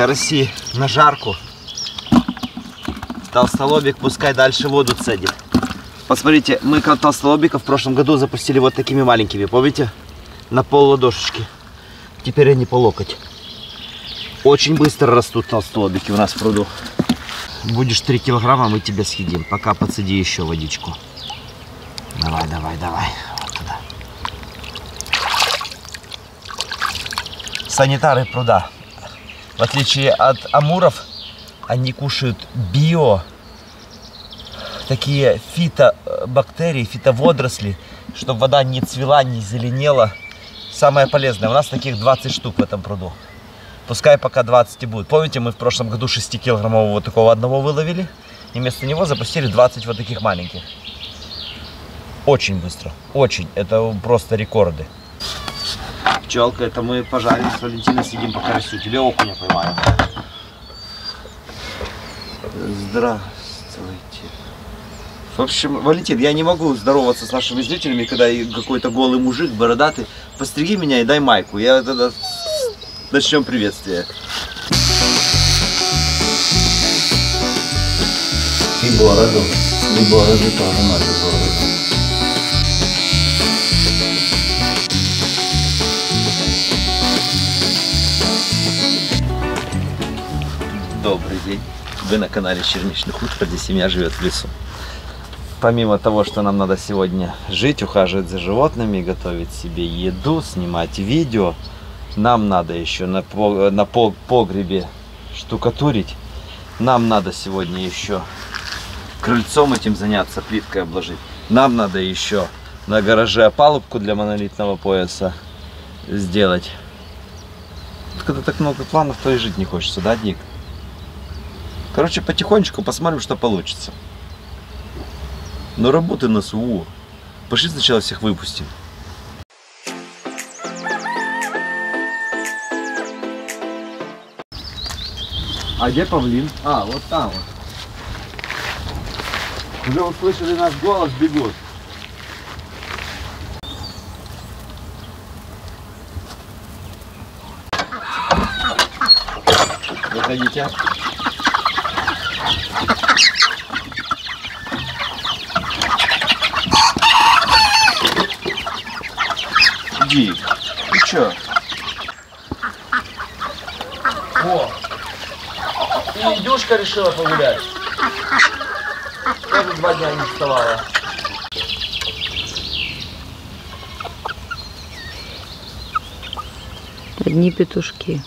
Караси на жарку. Толстолобик пускай дальше воду цедит. Посмотрите, мы толстолобика в прошлом году запустили вот такими маленькими, помните? На пол ладошечки. Теперь они по локоть. Очень быстро растут толстолобики у нас в пруду. Будешь 3 килограмма, мы тебя съедим. Пока подсади еще водичку. Давай, давай, давай. Вот туда. Санитары пруда. В отличие от амуров, они кушают био, такие фитобактерии, фитоводоросли, чтобы вода не цвела, не зеленела. Самое полезное. У нас таких 20 штук в этом пруду. Пускай пока 20 и будет. Помните, мы в прошлом году 6-килограммового вот такого одного выловили, и вместо него запустили 20 вот таких маленьких. Очень быстро. Очень. Это просто рекорды. Пчелка, это мы пожарили с Валентиной, сидим по карасю. Тебе окуня поймаем. Здравствуйте. В общем, Валентин, я не могу здороваться с нашими зрителями, когда какой-то голый мужик, бородатый. Постриги меня и дай майку. Я тогда начнем приветствие. И бороду тоже носит бороду. Добрый день. Вы на канале Черничный хутор, где семья живет в лесу. Помимо того, что нам надо сегодня жить, ухаживать за животными, готовить себе еду, снимать видео, нам надо еще на погребе штукатурить. Нам надо сегодня еще крыльцом этим заняться, плиткой обложить. Нам надо еще на гараже опалубку для монолитного пояса сделать. Когда так много планов, то и жить не хочется, да, Ник? Короче, потихонечку посмотрим, что получится. Но работы на СУ. Пошли сначала всех выпустим. А где павлин? А, вот там вот. Уже услышали наш голос, бегут. Выходите. Иди. Ты чё? О! И Идюшка решила погулять. Тоже 2 дня не вставала. Одни петушки.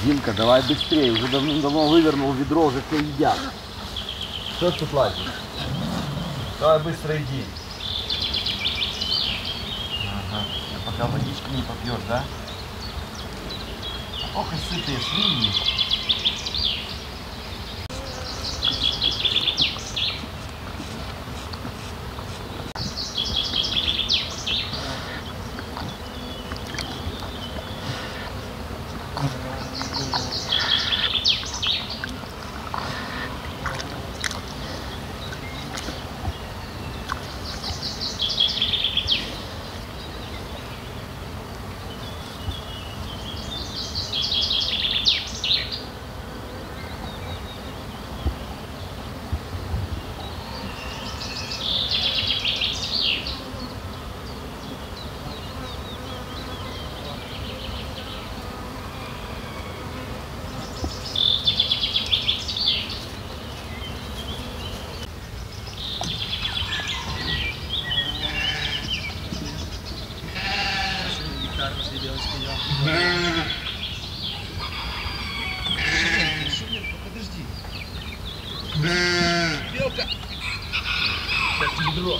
Димка, давай быстрее, уже давно вывернул ведро, уже все едят. Что ты плачешь? Давай быстро иди. Ага, а пока водичку не попьешь, да? Ох и сытые свиньи. Подожди. Белка. Сейчас ведро.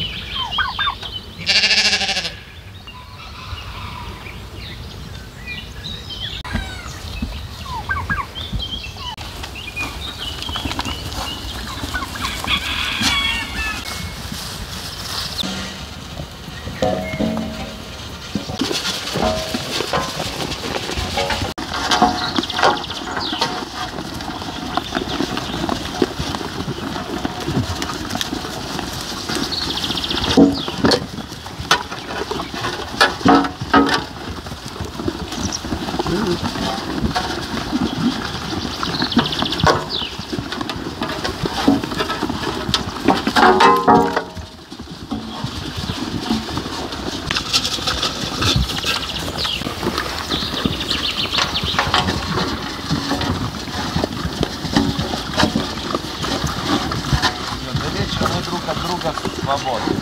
Друг от друга свободны.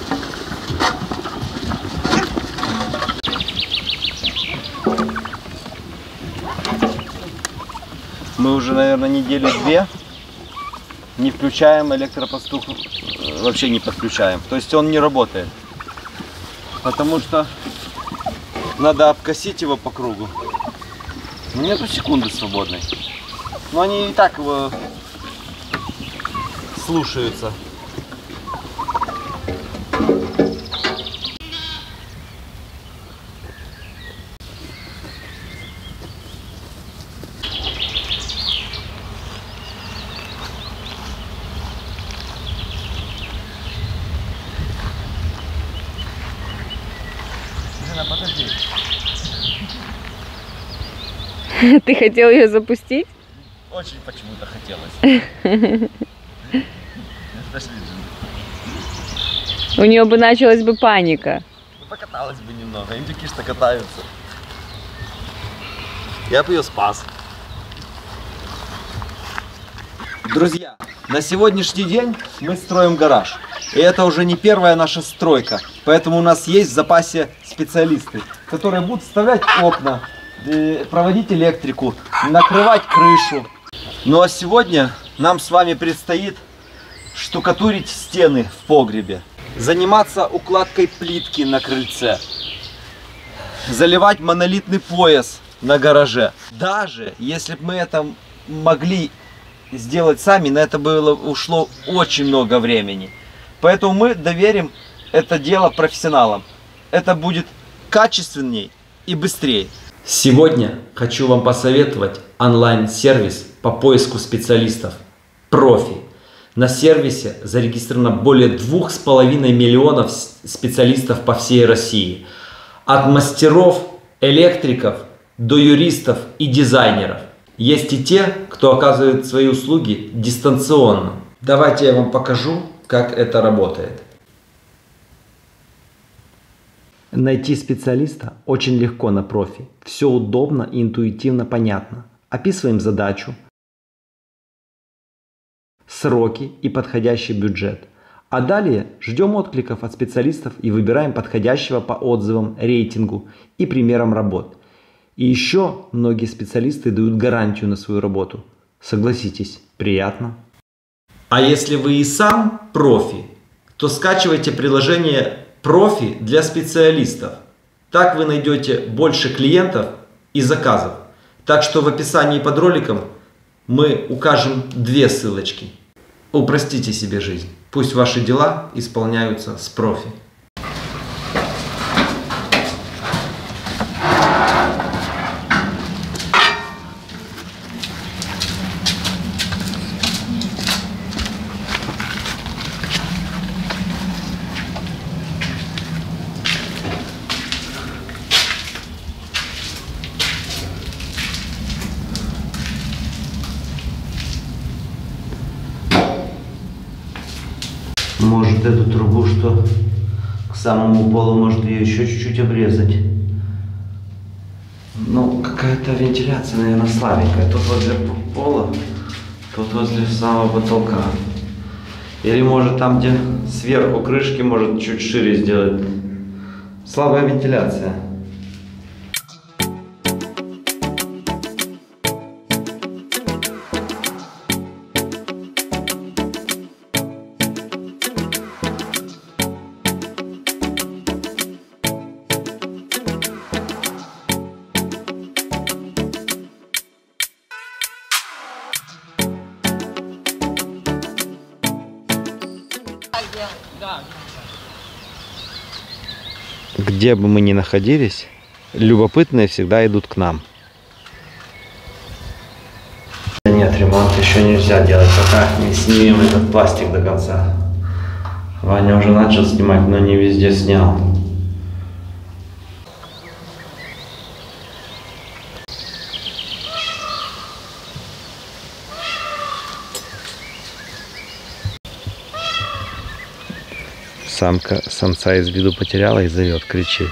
Мы уже, наверное, недели две не включаем электропастух, вообще не подключаем. То есть он не работает. Потому что надо обкосить его по кругу. Нету секунды свободной. Но они и так его слушаются. Подожди. Ты хотел ее запустить? Очень почему-то хотелось. У нее бы началась бы паника. Ну, покаталась бы немного, индюки что катаются. Я бы ее спас. Друзья, на сегодняшний день мы строим гараж. И это уже не первая наша стройка. Поэтому у нас есть в запасе специалисты, которые будут вставлять окна, проводить электрику, накрывать крышу. Ну а сегодня нам с вами предстоит штукатурить стены в погребе, заниматься укладкой плитки на крыльце, заливать монолитный пояс на гараже. Даже если бы мы это могли сделать сами, на это ушло очень много времени. Поэтому мы доверим это дело профессионалам. Это будет качественней и быстрее. Сегодня хочу вам посоветовать онлайн-сервис по поиску специалистов «Профи». На сервисе зарегистрировано более 2,5 миллионов специалистов по всей России. От мастеров, электриков до юристов и дизайнеров. Есть и те, кто оказывает свои услуги дистанционно. Давайте я вам покажу, как это работает. Найти специалиста очень легко на Профи. Все удобно и интуитивно понятно. Описываем задачу, сроки и подходящий бюджет. А далее ждем откликов от специалистов и выбираем подходящего по отзывам, рейтингу и примерам работ. И еще многие специалисты дают гарантию на свою работу. Согласитесь, приятно. А если вы и сам профи, то скачивайте приложение «Профи» для специалистов. Так вы найдете больше клиентов и заказов. Так что в описании под роликом мы укажем 2 ссылочки. Упростите себе жизнь. Пусть ваши дела исполняются с профи. Может эту трубу, что к самому полу, может ее еще чуть-чуть обрезать. Ну, какая-то вентиляция, наверное, слабенькая. Тут возле пола, тут возле самого потолка. Или может там, где сверху крышки, может чуть шире сделать. Слабая вентиляция. Где бы мы ни находились, любопытные всегда идут к нам. Нет, ремонт еще нельзя делать, пока не снимем этот пластик до конца. Ваня уже начал снимать, но не везде снял. Самка самца из виду потеряла и зовет, кричит.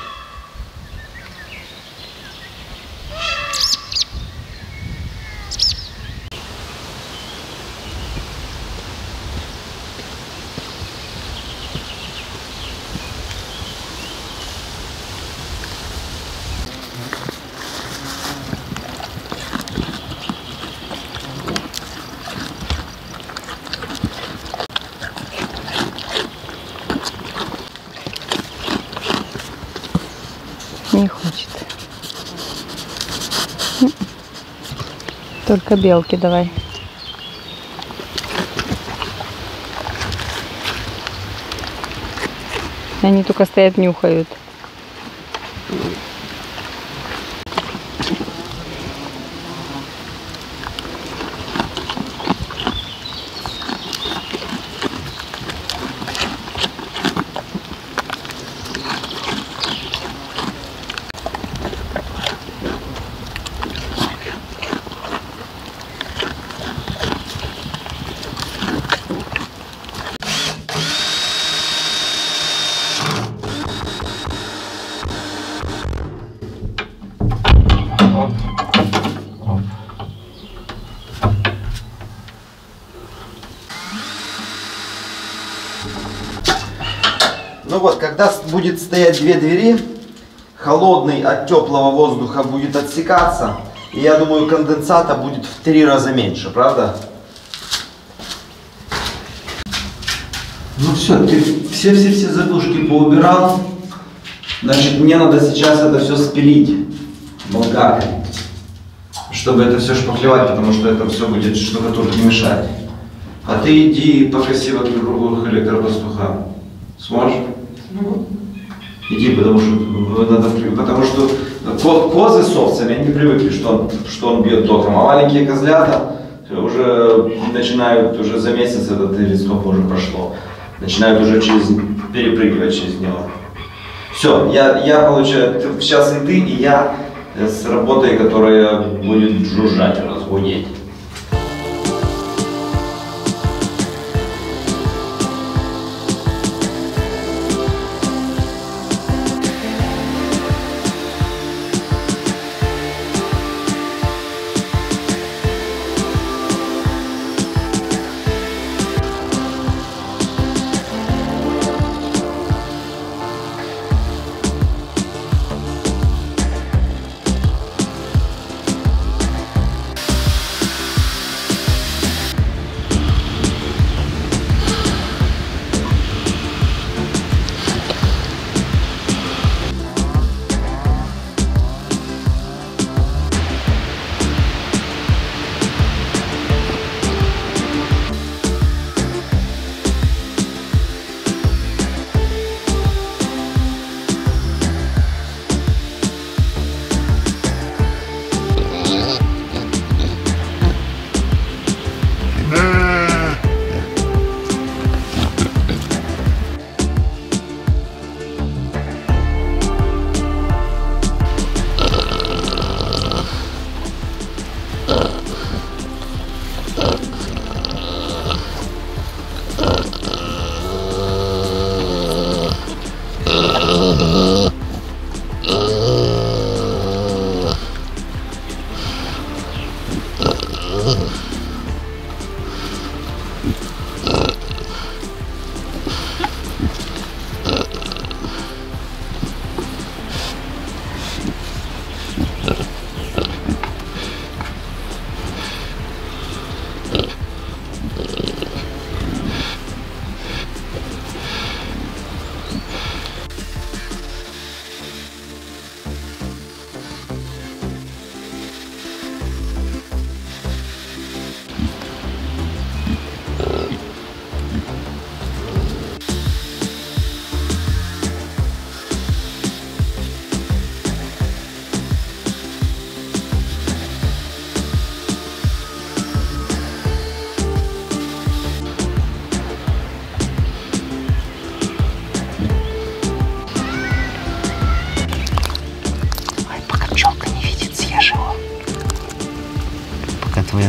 Не хочет. Только белки давай. Они только стоят, нюхают. Ну вот, когда будет стоять 2 двери, холодный от теплого воздуха будет отсекаться, и я думаю, конденсата будет в 3 раза меньше, правда? Ну все, ты все задушки поубирал, значит, мне надо сейчас это все спилить болгаркой, чтобы это все шпаклевать, потому что это все будет штукатурке мешать. А ты иди покоси вокруг электропастуха. Сможешь? Иди, потому что козы с овцами, они привыкли, что он бьет током, а маленькие козлята уже начинают, уже за месяц этот листок уже прошло, начинают уже перепрыгивать через него. Все, я получаю, сейчас и ты, и я с работой, которая будет жужжать, разгудеть.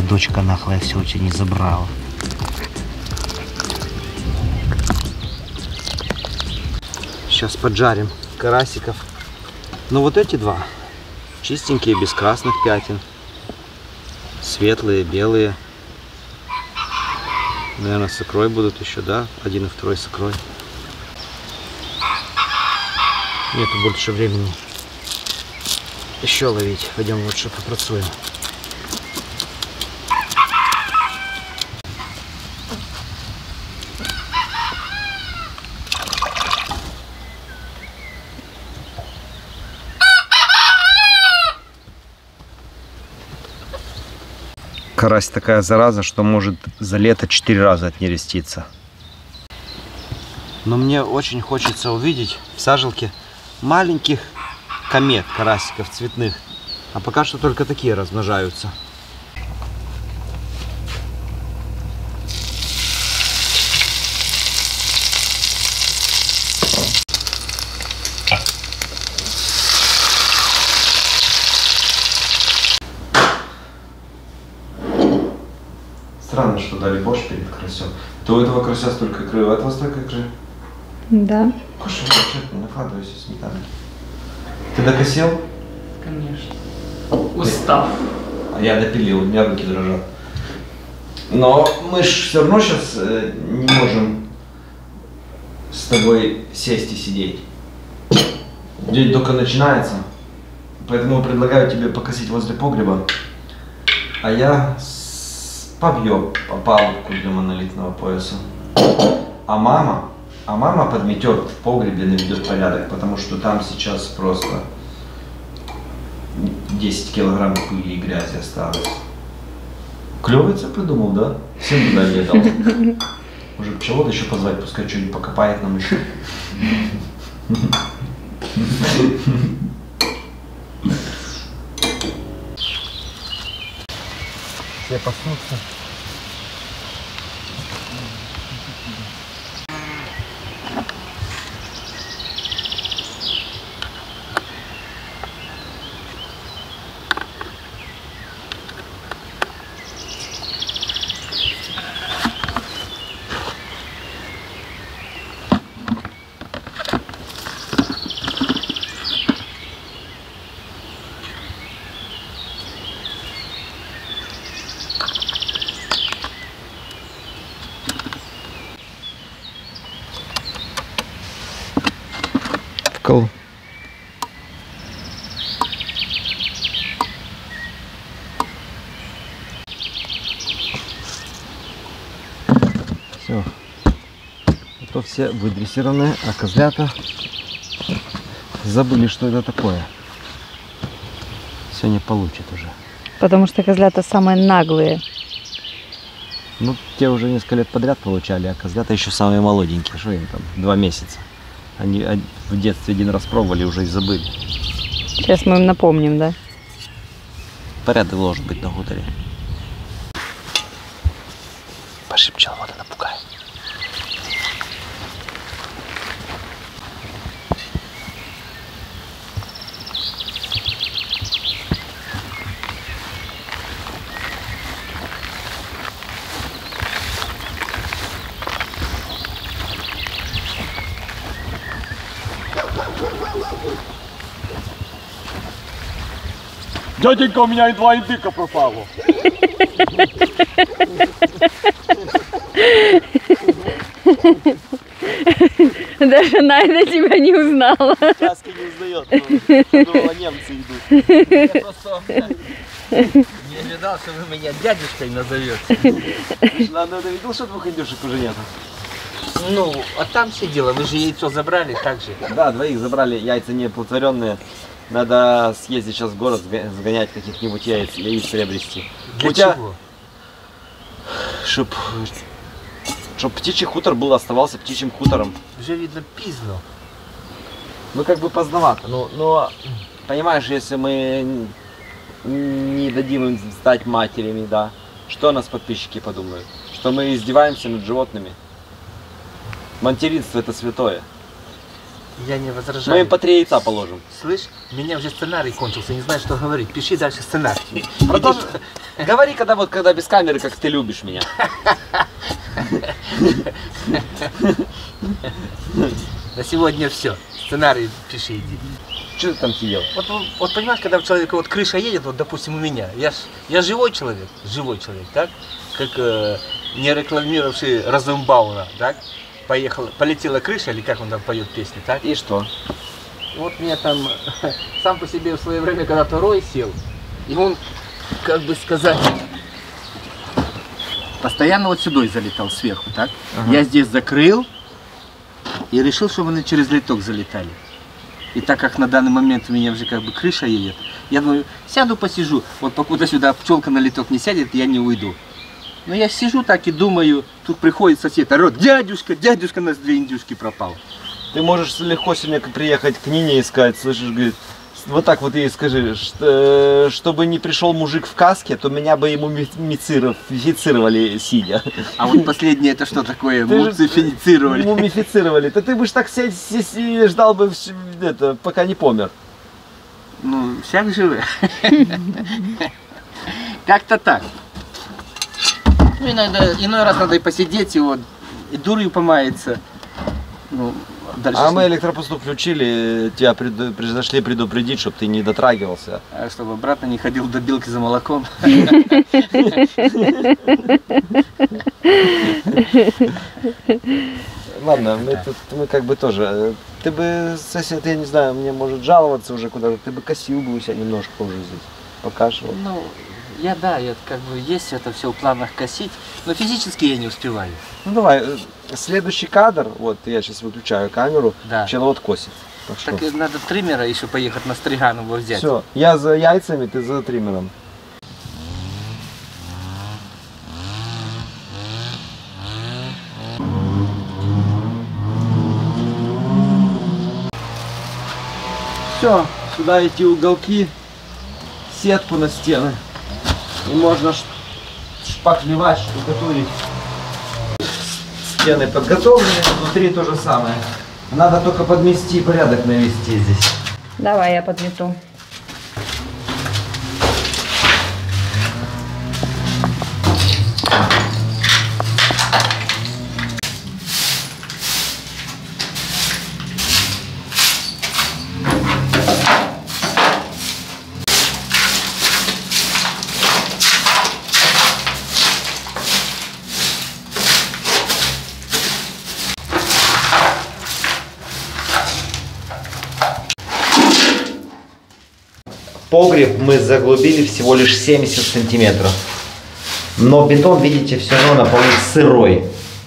дочка нахлая все у тебя не забрала. Сейчас поджарим карасиков. Ну вот эти два. Чистенькие, без красных пятен. Светлые, белые. Наверное, с икрой будут еще, да? 1 и 2 с икрой. Нету больше времени еще ловить. Пойдем лучше попрацуем. Карась такая зараза, что может за лето 4 раза отнереститься. Но мне очень хочется увидеть в сажалке маленьких комет, карасиков цветных. А пока что только такие размножаются. Странно, что дали борщ перед карасем. То у этого карася столько икры, у этого столько икры. Да. Кушай, не накладывайся сметаной. Ты докосил? Конечно. Устав. А я допилил, у меня руки дрожат. Но мы ж все равно сейчас не можем с тобой сесть и сидеть. День только начинается. Поэтому предлагаю тебе покосить возле погреба. А я побью палубку для монолитного пояса. А мама подметет в погребе, наведет порядок, потому что там сейчас просто 10 килограмм пыли и грязи осталось. Клевый придумал, да? Всем туда не дал. Может пчеловода еще позвать, пускай что-нибудь покопает нам еще. Все проснутся. Cool. Все. Это все выдрессированы, а козлята забыли, что это такое. Сегодня получат уже. Потому что козлята самые наглые. Ну, те уже несколько лет подряд получали, а козлята еще самые молоденькие. Что им там? 2 месяца. Они в детстве 1 раз пробовали, уже и забыли. Сейчас мы им напомним, да? Порядок должен быть на хуторе. Пошли пчеловода напугаем. Дяденька, у меня и 2 индыка пропало. Даже Найда тебя не узнала. Сказки не узнает, но немцы идут. Я просто не ожидал, что вы меня дядюшкой назовете. Ладно, ты видел, что 2 индюшек уже нет? Ну, а там все дело, вы же яйцо забрали так же. Да, 2 забрали, яйца неоплодотворенные. Надо съездить сейчас в город, сгонять каких-нибудь яиц приобрести. Для чего? Чтоб птичий хутор был, оставался птичьим хутором. Уже видно пизно. Ну как бы поздновато. Но понимаешь, если мы не дадим им стать матерями, да, что о нас подписчики подумают? Что мы издеваемся над животными? Материнство — это святое. Я не Мы возражаю. им по 3 яйца положим. Слышь, у меня уже сценарий кончился, не знаю, что говорить. Пиши дальше сценарий. Продолжи. Говори, когда без камеры, как ты любишь меня. На сегодня все. Сценарий пиши, иди. Что ты там сидел? Вот понимаешь, когда у человека вот крыша едет, вот допустим у меня, я живой человек, так? Как не рекламировавший Розенбауна, так? Полетела крыша, или как он там поет песни, так? И что? Вот мне там сам по себе в свое время когда-то Рой сел, и он, как бы сказать, постоянно вот сюда залетал сверху, так? Ага. Я здесь закрыл и решил, чтобы они через литок залетали. И так как на данный момент у меня уже как бы крыша едет, я думаю, сяду посижу, вот покуда сюда пчелка на литок не сядет, я не уйду. Но я сижу так и думаю, тут приходит сосед, орет, дядюшка, у нас 2 индюшки пропало. Ты можешь легко сегодня приехать к Нине и сказать, слышишь, говорит, вот так вот ей скажи, чтобы не пришел мужик в каске, то меня бы ему мумифицировали сидя. А вот последнее это что такое? Ты же- Мумифицировали. Мумифицировали. То ты бы ж так сидеть и ждал бы, пока не помер. Ну, всяк живы. Как-то так. Ну, иной раз надо и посидеть, и вот, и дурью помаяться. Ну, дальше. А мы электропосту включили, тебя зашли предупредить, чтобы ты не дотрагивался. Чтобы обратно не ходил до Билки за молоком. Ладно, мы как бы тоже. Ты бы, сосед, я не знаю, мне может жаловаться уже куда-то, ты бы косил бы у себя немножко уже здесь, покашивал. Ну, я как бы есть это все в планах косить, но физически я не успеваю. Ну давай, следующий кадр, вот я сейчас выключаю камеру, Да. пчеловод косит. Так что, Так надо триммера еще поехать на Стриганово взять. все, я за яйцами, ты за триммером. Все, сюда эти уголки, сетку на стены. И можно шпаклевать, штукатурить. Стены подготовлены, внутри то же самое. Надо только подмести и порядок навести здесь. Давай я подмету. Погреб мы заглубили всего лишь 70 сантиметров. Но бетон, видите, все равно наполнен сырой.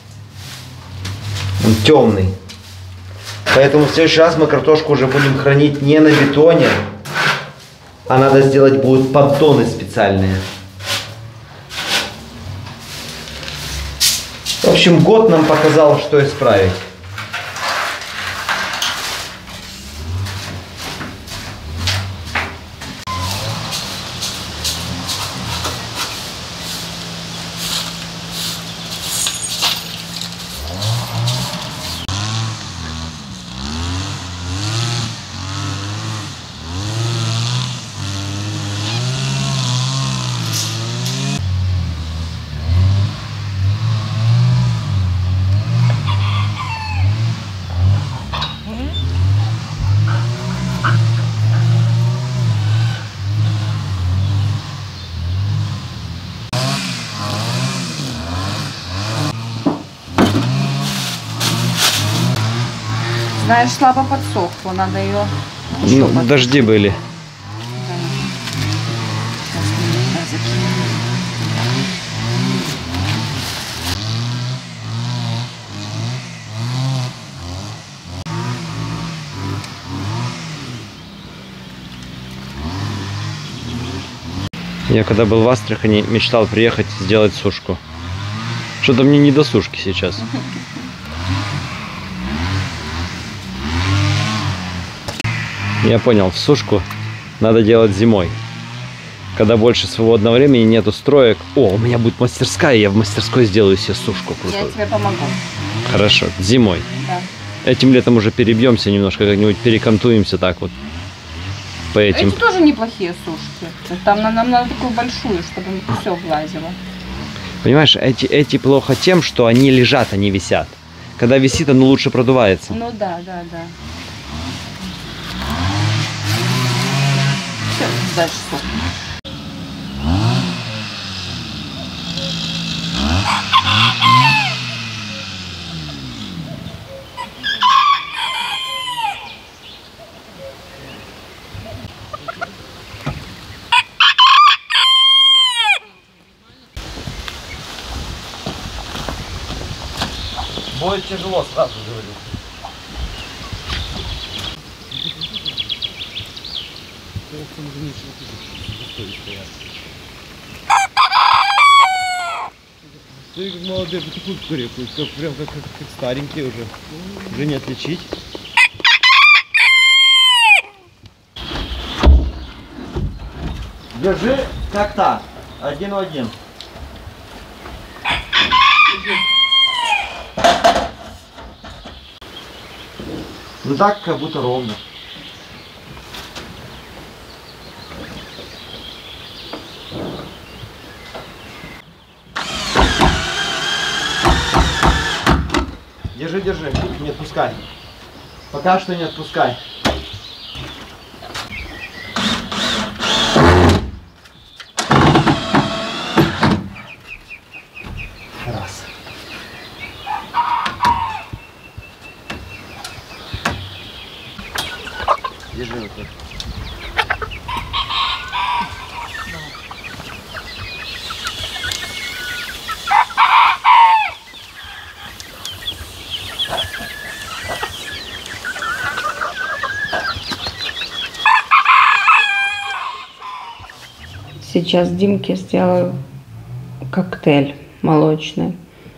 Он темный. Поэтому в следующий раз мы картошку уже будем хранить не на бетоне, а надо сделать будут поддоны специальные. В общем, год нам показал, что исправить. Знаешь, слабо подсохла, надо ее Ну, дожди были. Я когда был в Астрахани, мечтал приехать сделать сушку. Что-то мне не до сушки сейчас. Я понял, в сушку надо делать зимой. Когда больше свободного времени, нету строек. О, у меня будет мастерская, я в мастерской сделаю себе сушку Я крутую. тебе помогу. Хорошо, зимой. Да. Этим летом уже перебьемся немножко, как-нибудь перекантуемся так вот по этим. Эти тоже неплохие сушки. Там нам надо такую большую, чтобы все влазило. Понимаешь, эти плохо тем, что они лежат, они висят. Когда висит, оно лучше продувается. Ну да. Все, дальше суп. Будет тяжело, сразу говорю. Ты как молодые потихоньку корректуют, прям как старенькие уже. Уже не отличить. Держи как так, один в один. Ну так, как будто ровно. Держи, не отпускай. Пока что не отпускай. Раз. Держи вот так. Сейчас Димке сделаю коктейль молочный.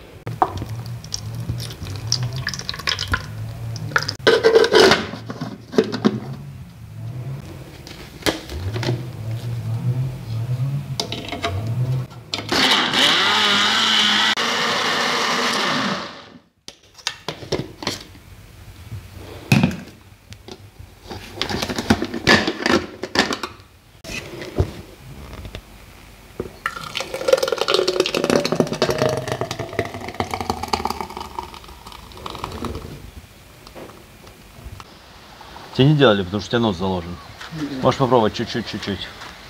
Тебе не делали, потому что у тебя нос заложен. Можешь попробовать чуть-чуть.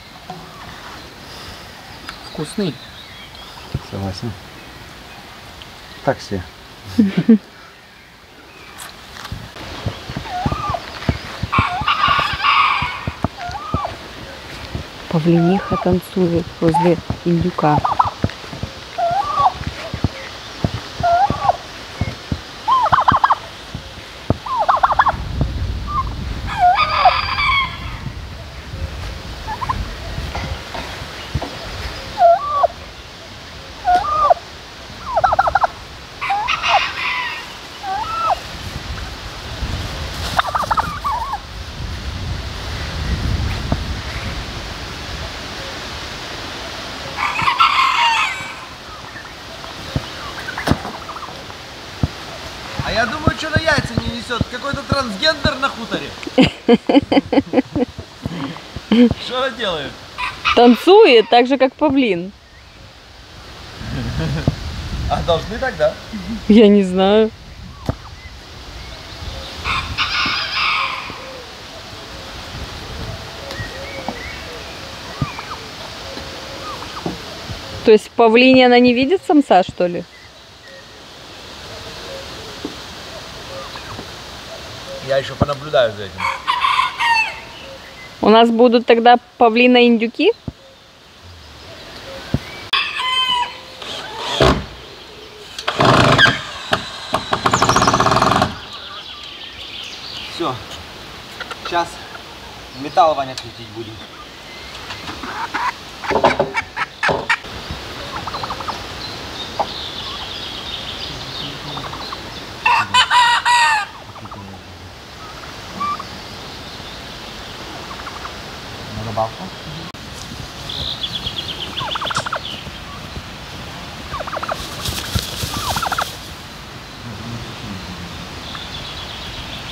Вкусный. Согласен. Так все. Павлиниха танцует возле индюка. А я думаю, что на яйца не несет. Какой-то трансгендер на хуторе. Что она делает? Танцует так же, как павлин. А должны тогда? Я не знаю. То есть в павлине она не видит самца, что ли? Я еще понаблюдаю за этим. У нас будут тогда павлина-индюки? Все. Сейчас металл, Ваня, крутить будем. На рыбалку?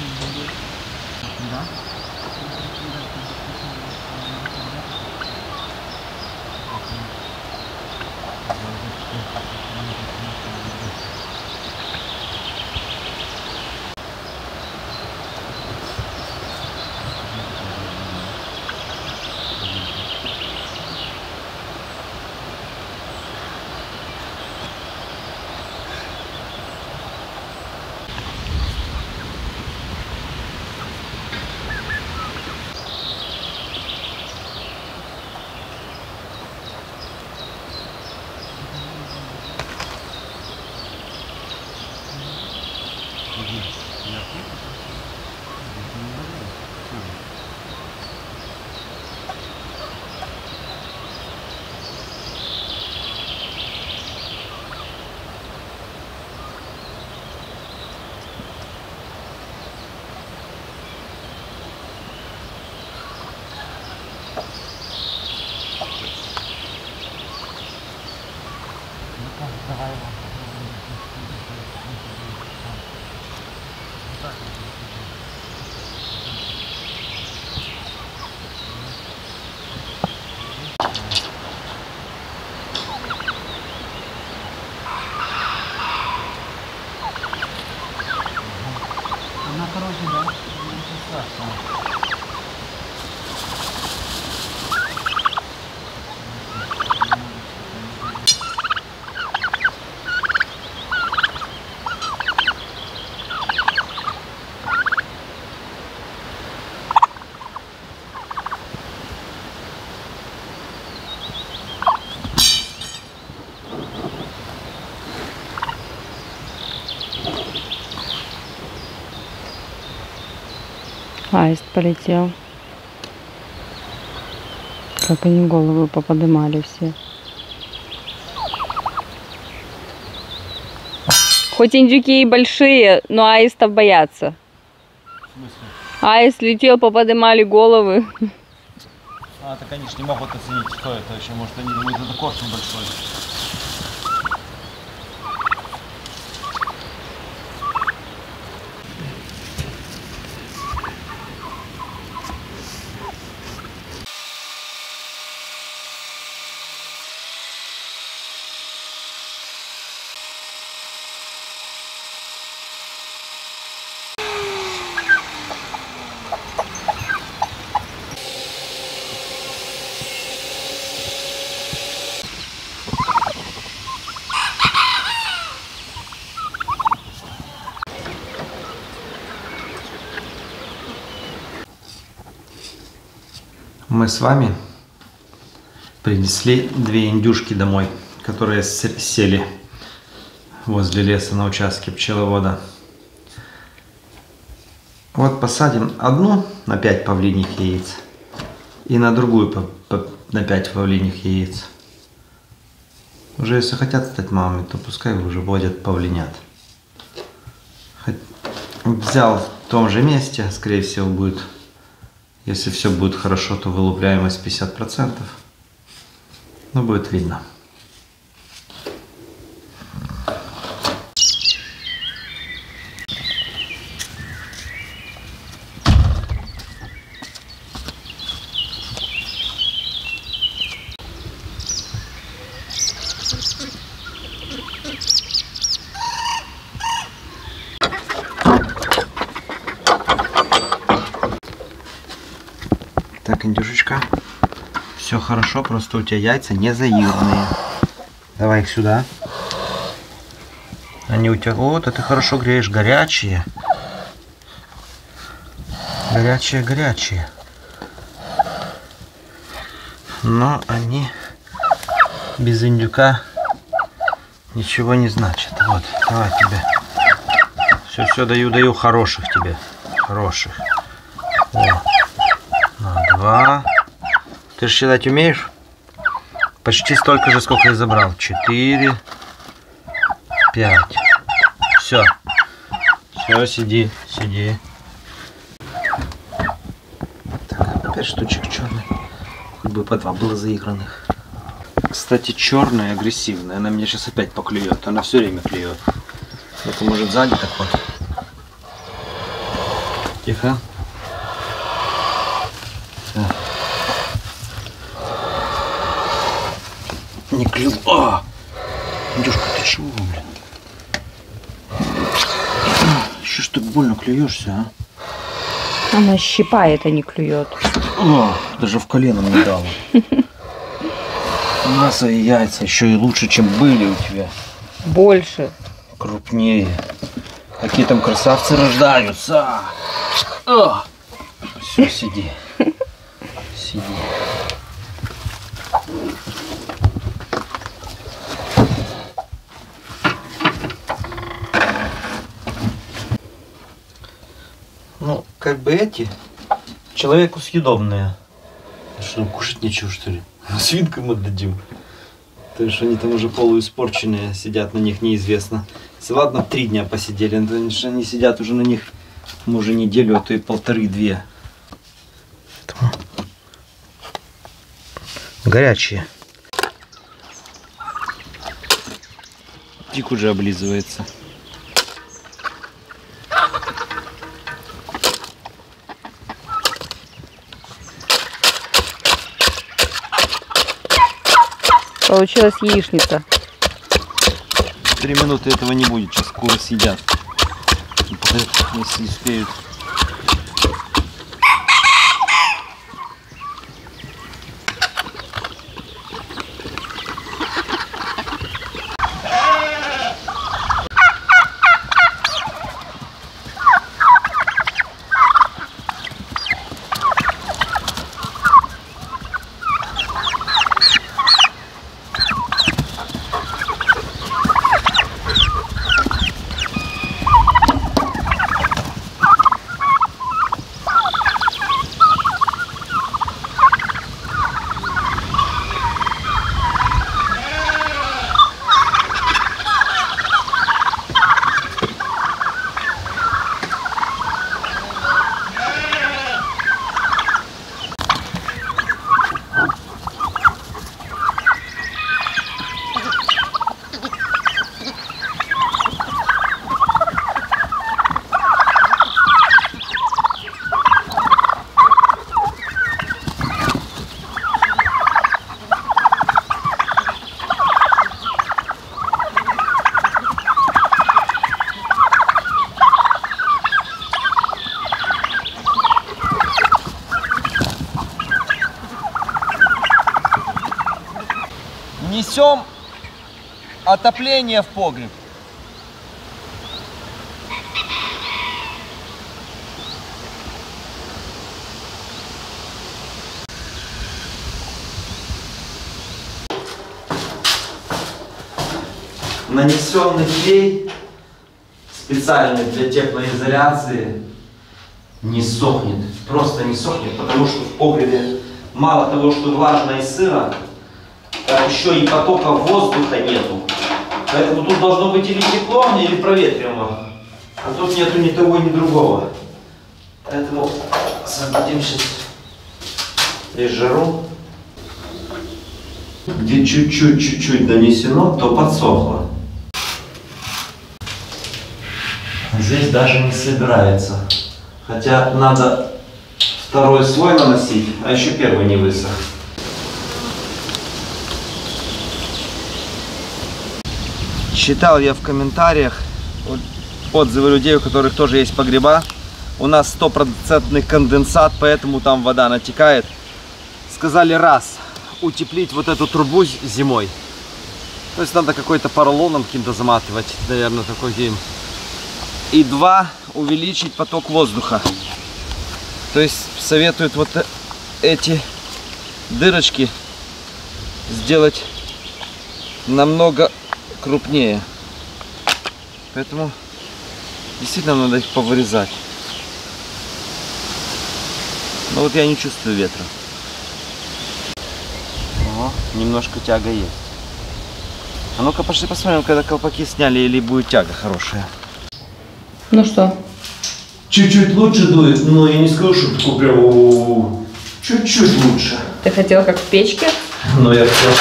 Аист полетел. Как они головы поподымали все. Хоть индюки и большие, но аистов боятся. Аист летел, поподымали головы. А, так они ж не могут оценить, кто это еще. Может, они думают, это коршун большой. Мы с вами принесли две индюшки домой, которые сели возле леса на участке пчеловода. Вот посадим одну на 5 павлиньих яиц и на другую на 5 павлиньих яиц. Уже если хотят стать мамами, то пускай уже водят павлинят. Взял в том же месте, скорее всего будет. Если все будет хорошо, то вылупляемость 50%. Но будет видно. Так, индюшечка, все хорошо, просто у тебя яйца не заирные. Давай их сюда. Они у тебя, вот, это хорошо греешь, горячие. Горячие, горячие. Но они без индюка ничего не значат. Вот, давай тебе. Все даю хороших тебе. Хороших. О. 2. Ты же считать умеешь? Почти столько же, сколько я забрал. 4. 5. Все. Все, сиди. Так, 5 штучек черных. Хоть бы по 2 было заигранных. Кстати, черная агрессивная. Она меня сейчас опять поклюет. Она все время клюет. Это может сзади так вот. Тихо. Не клюв. Индюшка, ты чего, блин? Еще ж так больно клюешься, а? Она щипает, а не клюет. Даже в колено не дала. Мясо и яйца еще и лучше, чем были у тебя. Больше. Крупнее. Какие там красавцы рождаются. Все, сиди. Сиди. Ну, как бы эти человеку съедобные. Что, кушать нечего, что ли? Свинкам отдадим. То есть они там уже полуиспорченные, сидят на них неизвестно. Если ладно, 3 дня посидели, но они сидят уже на них, уже неделю, а то и 1,5-2. Горячие. Тик уже облизывается. Получилась яичница. 3 минуты этого не будет, сейчас куры съедят. Если успеют. Несем отопление в погреб. Нанесенный клей, специальный для теплоизоляции, не сохнет. Просто не сохнет, потому что в погребе мало того, что влажно и сыро, так еще и потока воздуха нету. Поэтому тут должно быть или тепло, или проветриваемо. А тут нету ни того, ни другого. Поэтому освободим сейчас здесь жару. Где чуть-чуть нанесено, то подсохло. Здесь даже не собирается. Хотя надо 2-й слой наносить, а еще 1-й не высох. Читал я в комментариях отзывы людей, у которых тоже есть погреба. У нас 100% конденсат, поэтому там вода натекает. Сказали, раз, утеплить вот эту трубу зимой. То есть надо какой-то поролоном каким-то заматывать, наверное, такой день. И 2, увеличить поток воздуха. То есть советуют вот эти дырочки сделать намного крупнее. Поэтому действительно надо их повырезать. Но вот я не чувствую ветра. О, немножко тяга есть. А ну-ка пошли посмотрим, когда колпаки сняли, или будет тяга хорошая. Ну что? Чуть-чуть лучше дует, но я не скажу, что такое прям чуть-чуть лучше. Ты хотел как в печке? Но я хотел.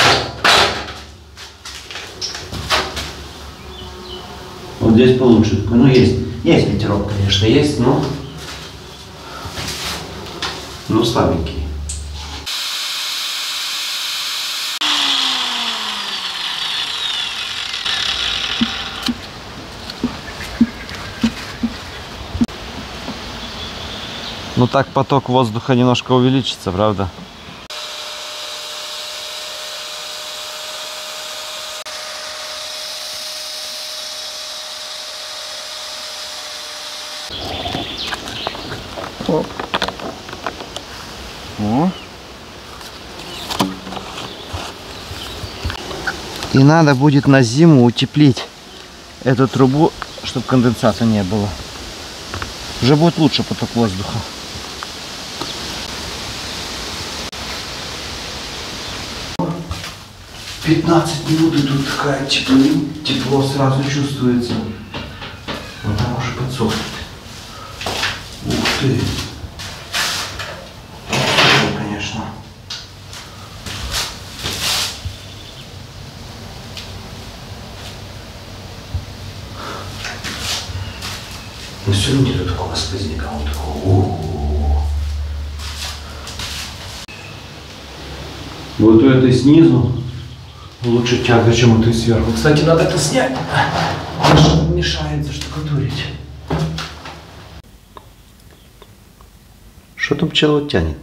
Вот здесь получше. Ну есть ветерок, конечно, есть, но Ну, слабенький. Ну так поток воздуха немножко увеличится, правда? О. И надо будет на зиму утеплить эту трубу, чтобы конденсата не было. Уже будет лучше поток воздуха. 15 минут и тут такая тепло сразу чувствуется. Вот там уже подсохнет. Ух ты. Конечно. Но все равно нету такого сквозняка. Он такой. О-о-о. Вот у этой снизу лучше тяга, чем у той сверху. Кстати, надо это снять. Мешает заштукатурить. Что там пчеловод тянет?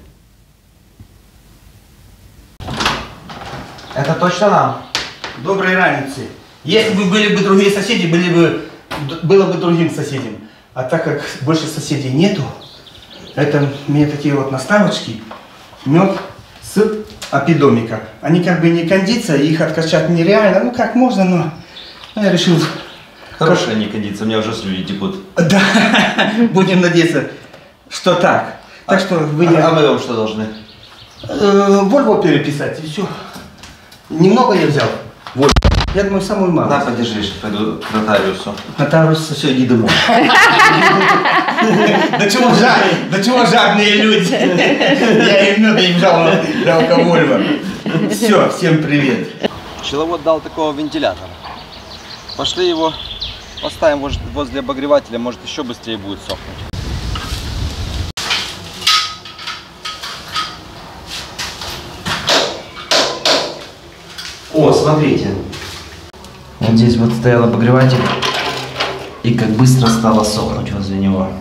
Это точно нам. Доброй раницы. Если бы были бы другие соседи, было бы другим соседям. А так как больше соседей нету, это мне такие вот наставочки. Мед с апидомика. Они как бы не кондиция, их откачать нереально. Ну как можно, но я решил... Хорошая не кондиция, у меня уже слюни текут. Да, будем надеяться, что так. Так что вы не... А мы вам что должны? Вольво переписать и все. Немного я взял. Вот. Я думаю, самую малую. На, подержи, что пойду к нотариусу. Нотариус, Все, иди домой. до чего жадные люди. Я им мед, им жалко Вольво. Все, всем привет. Пчеловод дал такого вентилятора. Пошли его поставим возле обогревателя, может еще быстрее будет сохнуть. О, смотрите. Вот здесь вот стоял обогреватель. И как быстро стало сохнуть возле него.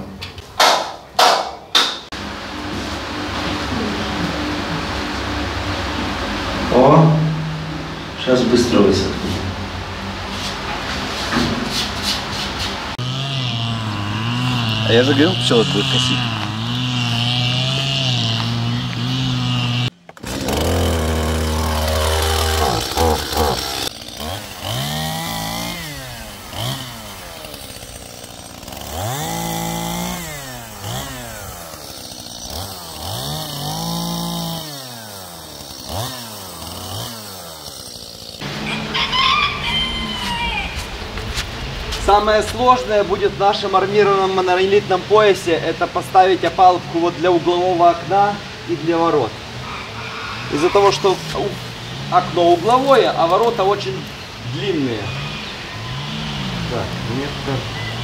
О, сейчас быстро высохнет. А я же говорил, пчеловод будет косить. Самое сложное будет в нашем армированном монолитном поясе — это поставить опалубку вот для углового окна и для ворот. Из-за того, что окно угловое, а ворота очень длинные. Так, метр.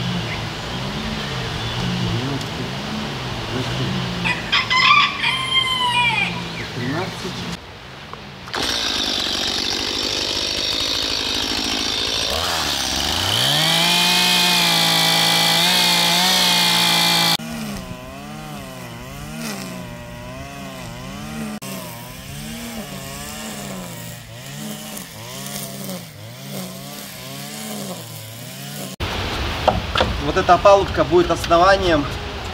Вот эта опалубка будет основанием,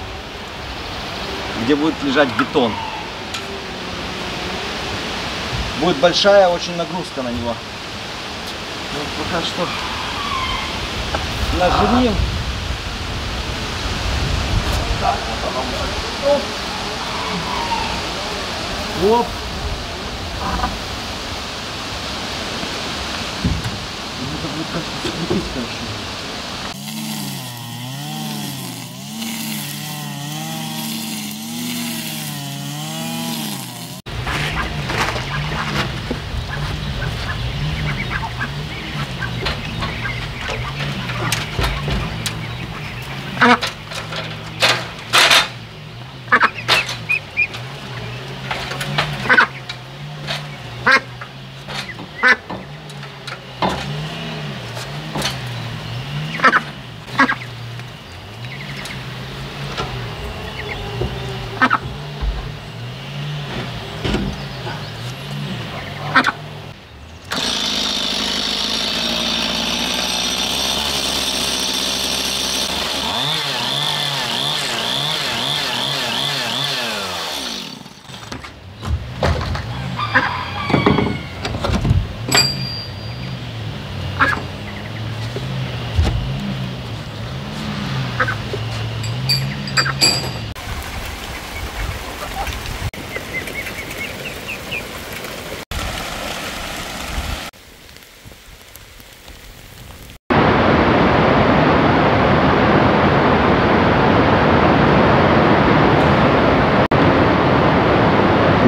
где будет лежать бетон. Будет большая очень нагрузка на него. Вот пока что нажмем. Так, вот оно. Оп. Оп. Это будет как-то скрепить хорошо.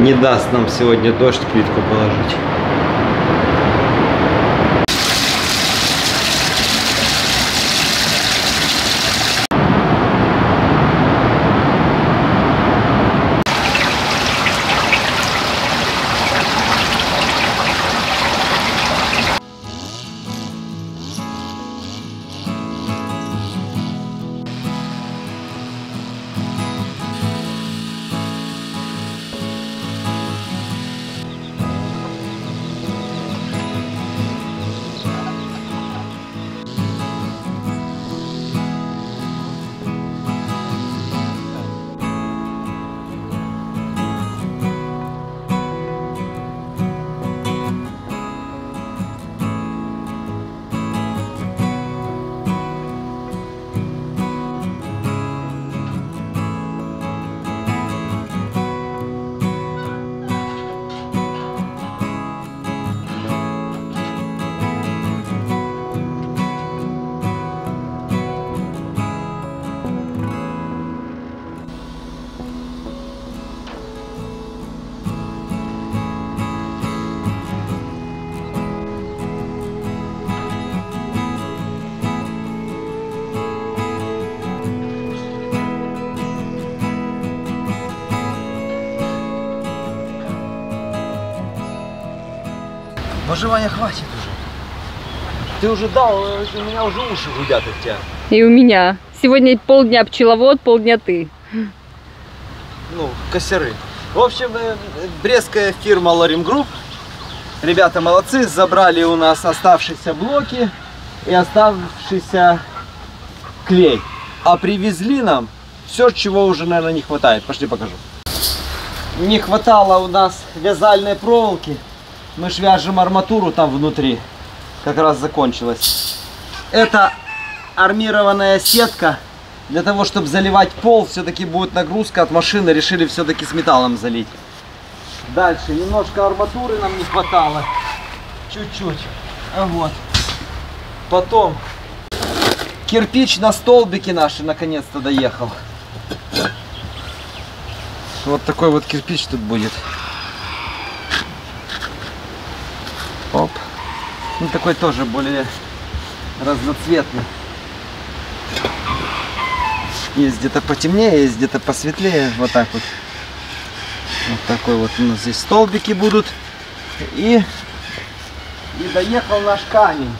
Не даст нам сегодня дождь плитку положить. Может, Ваня, хватит уже. Ты уже дал, у меня уже уши гудят от тебя. И у меня. Сегодня полдня пчеловод, полдня ты. Ну, косяры. В общем, брестская фирма Lorim Group. Ребята молодцы, забрали у нас оставшиеся блоки и оставшийся клей. А привезли нам все, чего уже, наверное, не хватает. Пошли покажу. Не хватало у нас вязальной проволоки. Мы ж вяжем арматуру там внутри. Как раз закончилась. Это армированная сетка. Для того, чтобы заливать пол, все-таки будет нагрузка от машины. Решили все-таки с металлом залить. Дальше. Немножко арматуры нам не хватало. Чуть-чуть. Вот. Потом кирпич на столбике наши наконец-то доехал. Вот такой вот кирпич тут будет. Оп. Ну, такой тоже более разноцветный. Есть где-то потемнее, есть где-то посветлее. Вот так вот. Вот такой вот у нас здесь столбики будут. И доехал наш камень.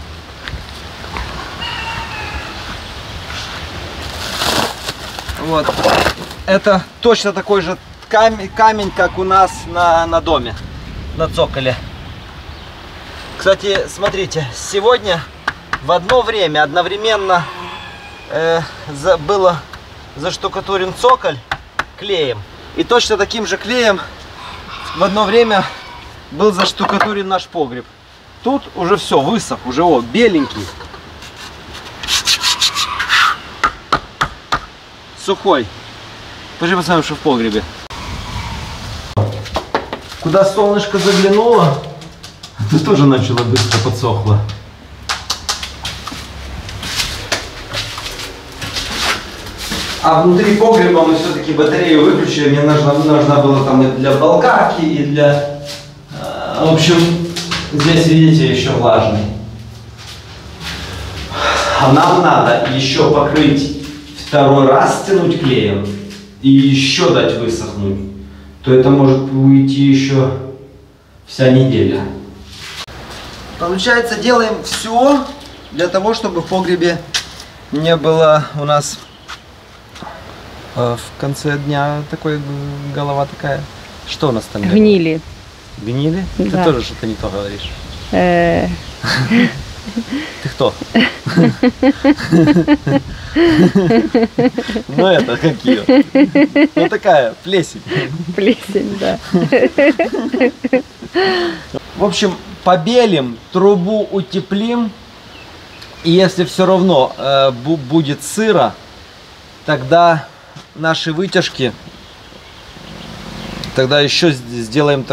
Вот. Это точно такой же камень, как у нас на доме, на цоколе. Кстати, смотрите, сегодня в одно время одновременно было заштукатурен цоколь клеем. И точно таким же клеем в одно время был заштукатурен наш погреб. Тут уже все, высох, уже вот, беленький. Сухой. Пошли посмотрим, что в погребе. Куда солнышко заглянуло, это тоже начало быстро подсохло. А внутри погреба мы все-таки батарею выключили. Мне нужна была там и для болгарки, и для... В общем, здесь, видите, еще влажный. А нам надо еще покрыть, второй раз стянуть клеем и еще дать высохнуть. То это может уйти еще вся неделя. Получается, делаем все для того, чтобы в погребе не было у нас в конце дня такой голова такая. Что у нас там? Гнили. Гнили? Да. Ты тоже что-то не то говоришь. Ты кто? Ну это какие? Ну такая плесень. Плесень, да. В общем, побелим, трубу утеплим. И если все равно будет сыро, тогда наши вытяжки, тогда еще сделаем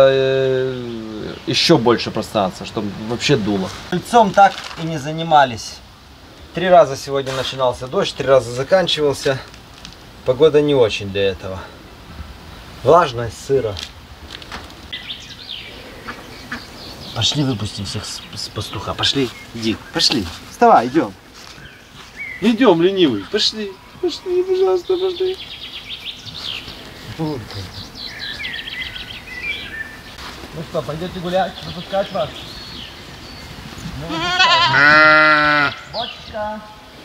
еще больше пространства, чтобы вообще дуло. Пыльцом так и не занимались. 3 раза сегодня начинался дождь, 3 раза заканчивался. Погода не очень для этого. Влажность сыра. Пошли выпустим всех с пастуха. Пошли, иди, пошли. Вставай, идем. Идем, ленивый. Пошли. Пошли, пожалуйста, пошли. Ну что, пойдете гулять? Выпускать вас? Бочка.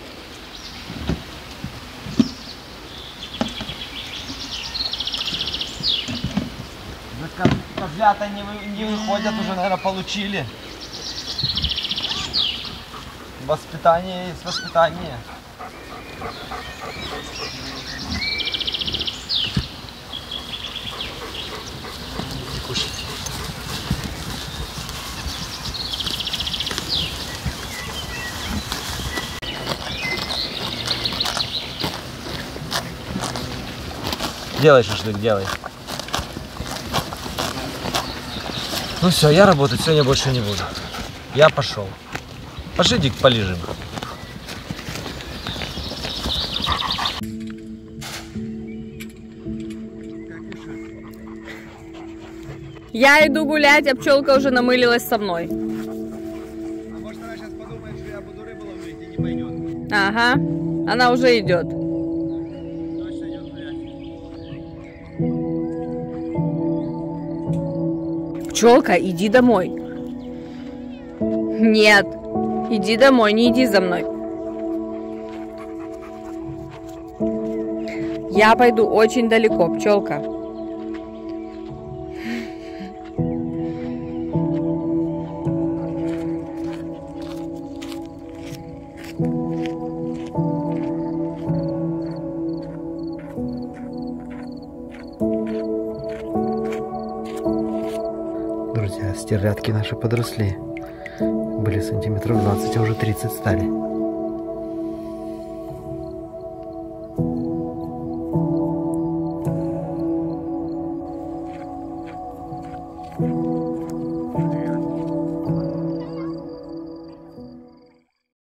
Козлята не выходят, уже, наверное, получили. Воспитание есть воспитание. Кушайте. Делай шашлык, делай. Ну все, я работать сегодня больше не буду. Я пошел. Пошли, Дик, полежим. Я иду гулять, а пчелка уже намылилась со мной. А может она сейчас подумает, что я буду рыбу ловить и не пойдет? Ага, она уже идет. Точно идет гулять. Пчелка, иди домой. Нет, иди домой, не иди за мной. Я пойду очень далеко, пчелка. Друзья, стерлядки наши подросли. Были сантиметров 20, а уже 30 стали.